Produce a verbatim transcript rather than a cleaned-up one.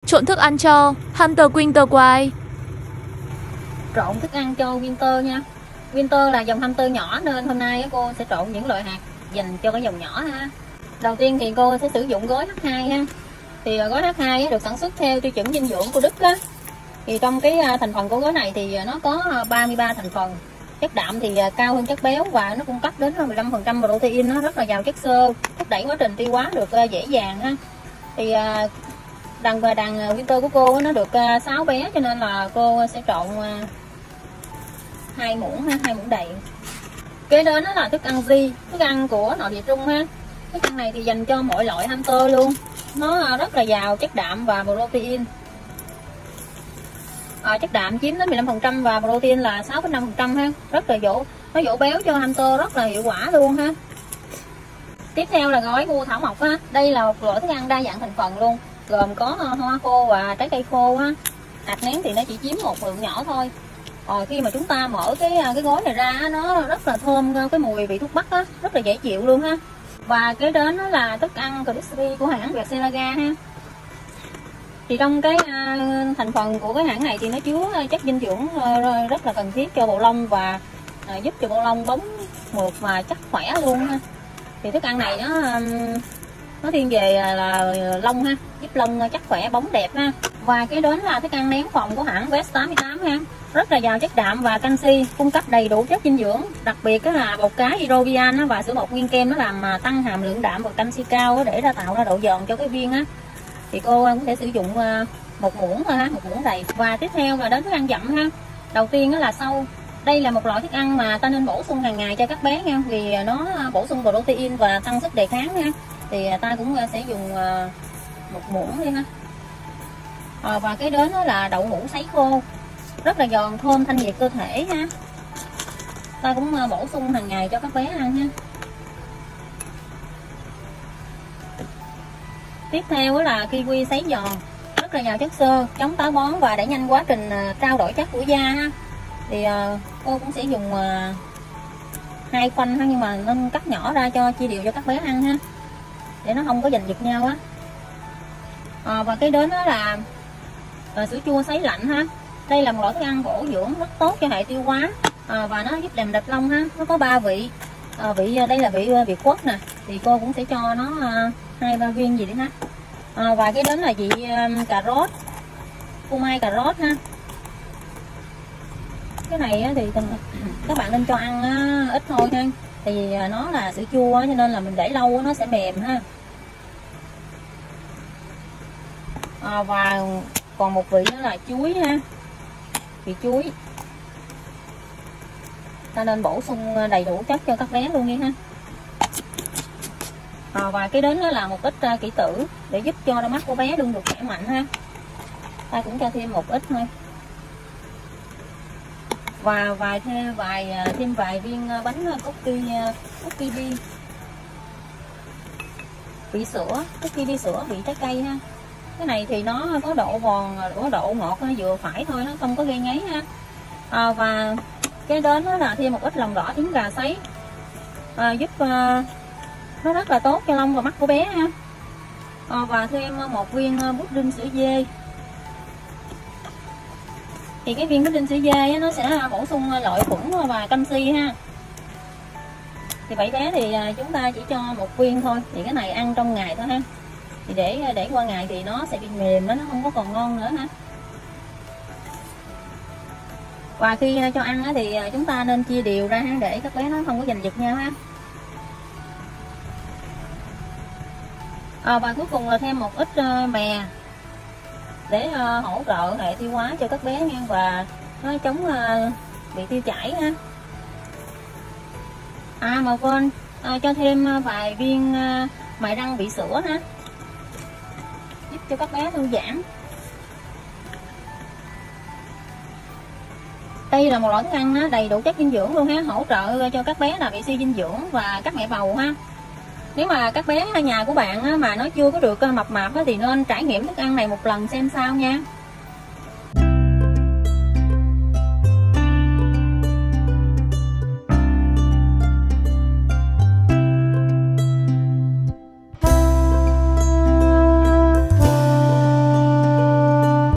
Trộn thức ăn cho Hunter Winter White. Trộn thức ăn cho Winter nha. Winter là dòng Hunter nhỏ nên hôm nay cô sẽ trộn những loại hạt dành cho cái dòng nhỏ ha. Đầu tiên thì cô sẽ sử dụng gói H hai ha. Thì gói H hai được sản xuất theo tiêu chuẩn dinh dưỡng của Đức á. Thì trong cái thành phần của gói này thì nó có ba mươi ba thành phần. Chất đạm thì cao hơn chất béo và nó cung cấp đến mười lăm phần trăm protein, nó rất là giàu chất xơ, thúc đẩy quá trình tiêu hóa được dễ dàng ha. Thì đàn và đàn Winter của cô nó được sáu bé cho nên là cô sẽ trộn hai muỗng ha, hai muỗng đầy. Kế đến đó là thức ăn Di, thức ăn của nội địa Trung ha. Thức ăn này thì dành cho mọi loại Hunter luôn. Nó rất là giàu chất đạm và protein. À, chất đạm chiếm đến mười lăm phần trăm và protein là sáu phẩy năm phần trăm ha. Rất là dỗ, nó dỗ béo cho Hunter rất là hiệu quả luôn ha. Tiếp theo là gói ngô thảo mộc ha. Đây là một loại thức ăn đa dạng thành phần luôn, gồm có hoa khô và trái cây khô ha. Hạt nén thì nó chỉ chiếm một lượng nhỏ thôi. Rồi khi mà chúng ta mở cái cái gói này ra nó rất là thơm, cái mùi vị thuốc bắc á, rất là dễ chịu luôn ha. Và cái đến đó là thức ăn crispy của hãng Vietcelaga ha. Thì trong cái thành phần của cái hãng này thì nó chứa chất dinh dưỡng rất là cần thiết cho bộ lông và giúp cho bộ lông bóng mượt và chắc khỏe luôn ha. Thì thức ăn này nó nó thiên về là lông ha, giúp lông chắc khỏe bóng đẹp ha. Và cái đến là thức ăn nén phòng của hãng Vest tám mươi tám ha. Rất là giàu chất đạm và canxi, cung cấp đầy đủ chất dinh dưỡng. Đặc biệt là bột cá hydrovian và sữa bột nguyên kem nó làm tăng hàm lượng đạm và canxi cao để ra tạo ra độ giòn cho cái viên á. Thì cô cũng sẽ sử dụng một muỗng thôi ha, một muỗng đầy. Và tiếp theo là đến thức ăn dặm ha. Đầu tiên là sâu. Đây là một loại thức ăn mà ta nên bổ sung hàng ngày cho các bé nha, vì nó bổ sung protein và tăng sức đề kháng ha. Thì ta cũng sẽ dùng một muỗng đi ha. À, và cái đến đó là đậu hũ sấy khô, rất là giòn thơm, thanh nhiệt cơ thể ha. Ta cũng bổ sung hàng ngày cho các bé ăn ha. Tiếp theo là kiwi sấy giòn, rất là giàu chất xơ, chống táo bón và đẩy nhanh quá trình trao đổi chất của da ha. Thì cô cũng sẽ dùng hai khoanh ha, nhưng mà nên cắt nhỏ ra cho chia đều cho các bé ăn ha, để nó không có giành giật nhau á. À, và cái đến đó là à, sữa chua sấy lạnh ha. Đây là một loại thức ăn bổ dưỡng rất tốt cho hệ tiêu hóa à, và nó giúp làm đẹp lông ha. Nó có ba vị. À, vị đây là vị Việt Quất nè, thì cô cũng sẽ cho nó à, hai ba viên gì đi ha. À, và cái đến là vị um, cà rốt, phô mai cà rốt ha. Cái này thì các bạn nên cho ăn ít thôi ha, tại vì nó là sữa chua cho nên là mình để lâu nó sẽ mềm ha. À, và còn một vị đó là chuối ha, vị chuối ta nên bổ sung đầy đủ chất cho các bé luôn đi ha. À, và cái đến đó là một ít uh, kỷ tử để giúp cho đôi mắt của bé luôn được khỏe mạnh ha. Ta cũng cho thêm một ít thôi. Và vài thêm vài thêm vài viên bánh cookie cookie bi vị sữa, cookie bi sữa vị trái cây ha. Cái này thì nó có độ giòn, có độ ngọt nó vừa phải thôi, nó không có gây ngấy ha. À, và cái đến đó là thêm một ít lòng đỏ trứng gà sấy, à, giúp uh, nó rất là tốt cho lông và mắt của bé ha. À, và thêm một viên pudding sữa dê. Thì cái viên pudding sữa dê nó sẽ bổ sung lợi khuẩn và canxi ha. Thì bảy bé thì chúng ta chỉ cho một viên thôi, thì cái này ăn trong ngày thôi ha. Thì để để qua ngày thì nó sẽ bị mềm, nó không có còn ngon nữa ha. Và khi cho ăn thì chúng ta nên chia đều ra ha, để các bé nó không có giành giật nhau ha. À, và cuối cùng là thêm một ít mè để uh, hỗ trợ hệ tiêu hóa cho các bé nha, và nó chống uh, bị tiêu chảy ha. À mà quên uh, cho thêm vài viên uh, mài răng vị sữa ha, giúp cho các bé thư giãn. Đây là một loại thức ăn đầy đủ chất dinh dưỡng luôn ha, hỗ trợ cho các bé là bị suy dinh dưỡng và các mẹ bầu ha. Nếu mà các bé nhà của bạn mà nó chưa có được mập mạp thì nên trải nghiệm thức ăn này một lần xem sao nha.